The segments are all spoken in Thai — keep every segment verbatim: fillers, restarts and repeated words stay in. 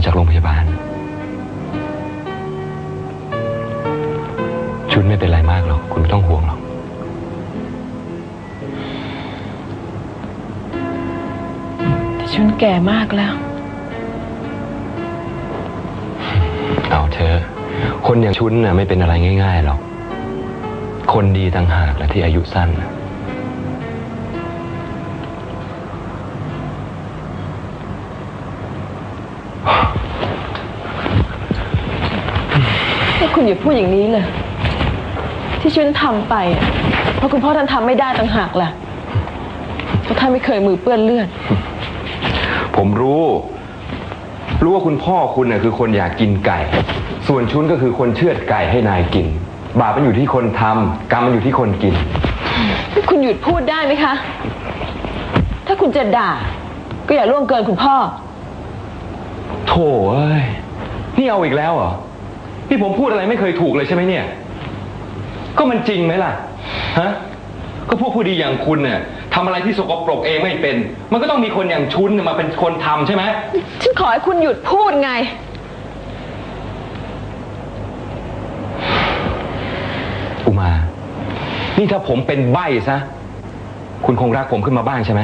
จากโรงพยาบาลชุนไม่เป็นไรมากหรอกคุณไม่ต้องห่วงหรอกแต่ชุนแก่มากแล้วเอาเธอคนอย่างชุนน่ะไม่เป็นอะไรง่ายๆหรอกคนดีต่างหากแหละที่อายุสั้นให้คุณอย่าพูดอย่างนี้เลยที่ชุนทำไปเพราะคุณพ่อท่านทำไม่ได้ต่างหากล่ะเพราะท่านไม่เคยมือเปื้อนเลือดผมรู้รู้ว่าคุณพ่อคุณน่ะคือคนอยากกินไก่ส่วนชุนก็คือคนเชือดไก่ให้นายกินบาปมันอยู่ที่คนทำกรรมมันอยู่ที่คนกินคุณหยุดพูดได้ไหมคะถ้าคุณจะด่าก็อย่าล่วงเกินคุณพ่อโถ่เอ้ยนี่เอาอีกแล้วเหรอนี่ผมพูดอะไรไม่เคยถูกเลยใช่ไหมเนี่ยก็มันจริงไหมล่ะฮะก็พวกผู้ดีอย่างคุณเนี่ยทำอะไรที่สกปรกเองไม่เป็นมันก็ต้องมีคนอย่างชุนมาเป็นคนทำใช่ไหมฉันขอให้คุณหยุดพูดไงอุมานี่ถ้าผมเป็นใบ้ซะคุณคงรักผมขึ้นมาบ้างใช่ไหม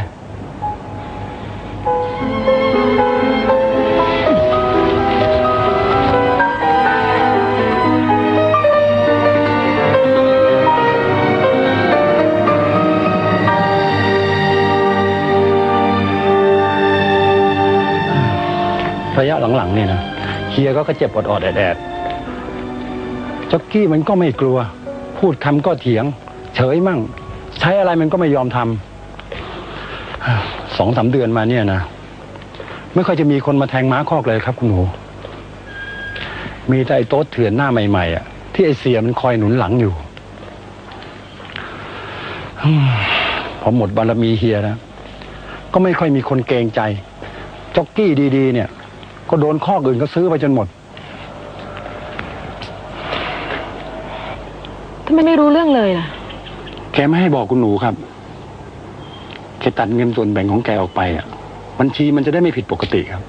ระยะหลังๆเนี่ยนะเฮียก็เจ็บอดๆแอดๆจ็อกกี้มันก็ไม่กลัวพูดคำก็เถียงเฉยมั่งใช้อะไรมันก็ไม่ยอมทำสองสามเดือนมาเนี่ยนะไม่ค่อยจะมีคนมาแทงม้าคอกเลยครับคุณหนูมีแต่ไอ้โต๊ดเถื่อนหน้าใหม่ๆอ่ะที่ไอ้เสียมันคอยหนุนหลังอยู่พอหมดบารมีเฮียนะก็ไม่ค่อยมีคนเกรงใจจ็อกกี้ดีๆเนี่ยก็โดนข้ออื่นก็ซื้อไปจนหมดทำไมไม่รู้เรื่องเลยล่ะแกไม่ให้บอกคุณหนูครับแกตัดเงินส่วนแบ่งของแกออกไปอ่ะบัญชีมันจะได้ไม่ผิดปกติครับ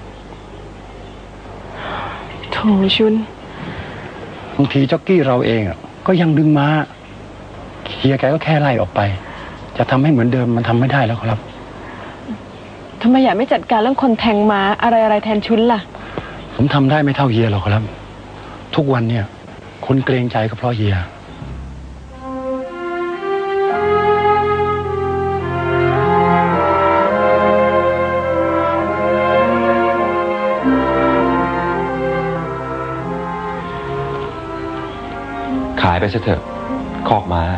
โถชุนบางทีจ็อกกี้เราเองอ่ะก็ยังดึงมาเฮียแกก็แค่ไล่ออกไปจะทำให้เหมือนเดิมมันทำไม่ได้แล้วครับทำไมอยากไม่จัดการเรื่องคนแทงม้าอะไรอะไรแทนชุนล่ะผมทำได้ไม่เท่าเฮียหรอกครับทุกวันเนี่ยคนเกรงใจก็เพราะเฮียขายไปซะเถอะคอกม้า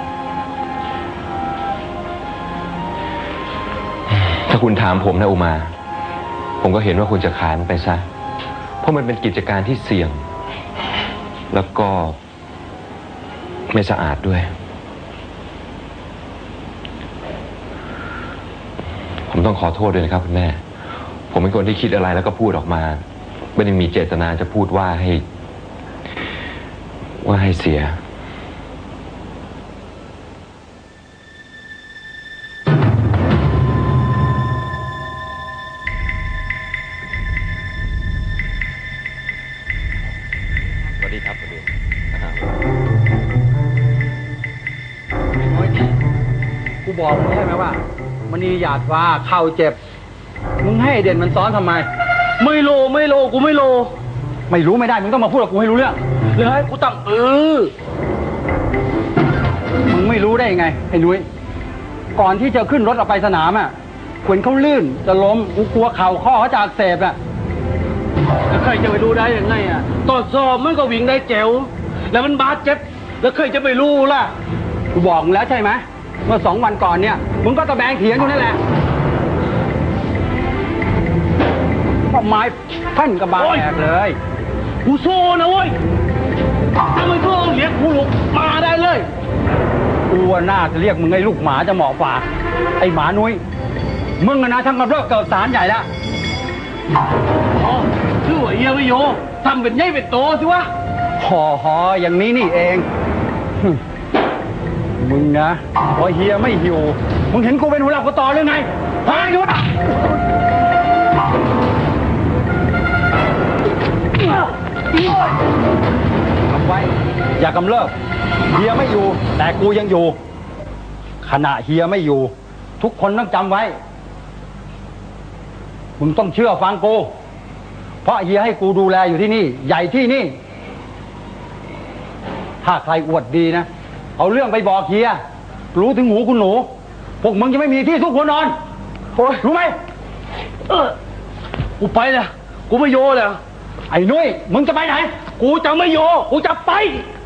ถ้าคุณถามผมนะอุมาผมก็เห็นว่าคุณจะขายมันไปซะเพราะมันเป็นกิจการที่เสี่ยงแล้วก็ไม่สะอาดด้วยผมต้องขอโทษด้วยนะครับคุณแม่ผมเป็นคนที่คิดอะไรแล้วก็พูดออกมาไม่ได้มีเจตนาจะพูดว่าให้ว่าให้เสียสวัสดีครับสวัสดีกูบอกมึงใช่ไหมว่ามันนี่หยาดฟ้าเข่าเจ็บมึงให้เด่นมันซ้อนทำไมไม่โลไม่โลกูไม่โลไม่รู้ไม่ได้มึงต้องมาพูดกับกูให้รู้เรื่องเลยกูต้องเออมึงไม่รู้ได้ยังไงไอ้นุ้ยก่อนที่จะขึ้นรถออกไปสนามอ่ะขวนเขาลื่นจะล้มกูกลัวเข่าข้อเขาจะอักเสบอ่ะแล้วใครจะไปรู้ได้ยังไงอ่ะตรวจสอบมันก็วิ่งได้แจ๋วแล้วมันบาดเจ็บแล้วใครจะไปรู้ล่ะกูบอกมึงแล้วใช่ไหมเมื่อสองวันก่อนเนี่ยมึงก็ตะแบงเถียงอยู่นั่นแหละก็ไม้พันกระบาลแตกเลยกูโซ่นะเว้ยถ้ามึงก็เรียกกูลูกมาได้เลยกูว่าน่าจะเรียกมึงไอ้ลูกหมาจะเหมาะฝ่าไอ้หมานุ้ยมึงนะทั้งกับเลิกเกิดสารใหญ่แล้วอ๋อชื่อว่าเอียวิโยทำเป็นใหญ่เป็นโตสิวะห่อห่ออย่างนี้นี่เองมึงนะพอเฮียไม่หิวมึงเห็นกูเป็นหัวหลักหัวต่อหรือไงพาอยู่ทำไว้ อย่ากำเริบเฮียไม่อยู่ แต่กูยังอยู่ ขณะเฮียไม่อยู่ ทุกคนต้องจำไว้ มึงต้องเชื่อฟังกู เพราะเฮียให้กูดูแลอยู่ที่นี่ ใหญ่ที่นี่ ถ้าใครอวดดีนะ เอาเรื่องไปบอกเฮีย รู้ถึงหูคุณหนู พวกมึงจะไม่มีที่ซุกหัวนอนโอ้ยรู้ไหมเออกูไปเลยกูไม่โยเลยไอ้นุ้ยมึงจะไปไหน กูจะไม่โย กูจะไป